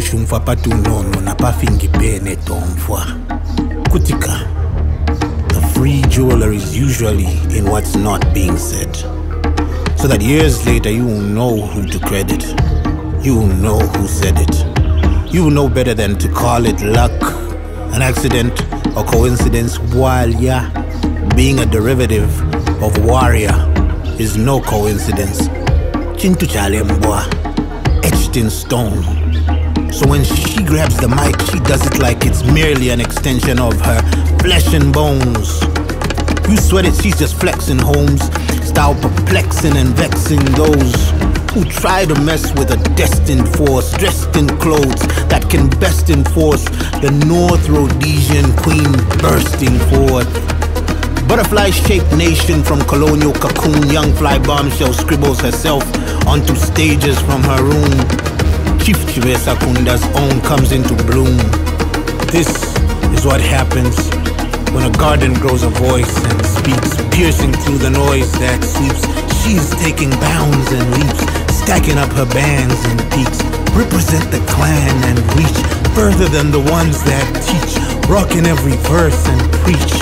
shumfa patunono na pafingi pene tomfwa. Kutika. The free jeweler is usually in what's not being said. So that years later you will know who to credit. You will know who said it. You will know better than to call it luck, an accident, or coincidence, while being a derivative of warrior is no coincidence. Chintu Chalembwa, etched in stone. So when she grabs the mic, she does it like it's merely an extension of her flesh and bones. You sweat it, she's just flexing homes, style perplexing and vexing those who try to mess with a destined force, dressed in clothes that can best enforce the North Rhodesian queen bursting forth. Butterfly-shaped nation from colonial cocoon, young fly bombshell scribbles herself onto stages from her room. Chief Chivesa Kunda's own comes into bloom. This is what happens when a garden grows a voice and speaks, piercing through the noise that sweeps. She's taking bounds and leaps, stacking up her bands and peaks, represent the clan and reach further than the ones that teach, rocking every verse and preach.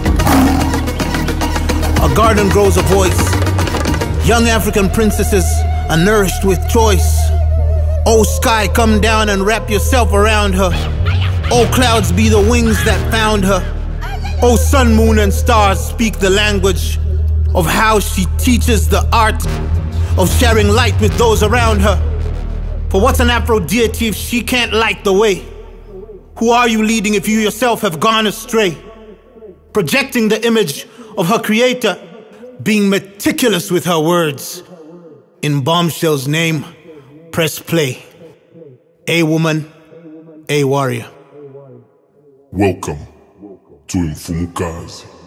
A garden grows a voice. Young African princesses are nourished with choice. Oh sky, come down and wrap yourself around her. Oh clouds, be the wings that found her. Oh sun, moon and stars, speak the language of how she teaches the art of sharing light with those around her. For what's an Afro deity if she can't light the way? Who are you leading if you yourself have gone astray? Projecting the image of her creator, being meticulous with her words. In Bombshell's name, press play. A woman, a warrior. Welcome to Mfumukazi.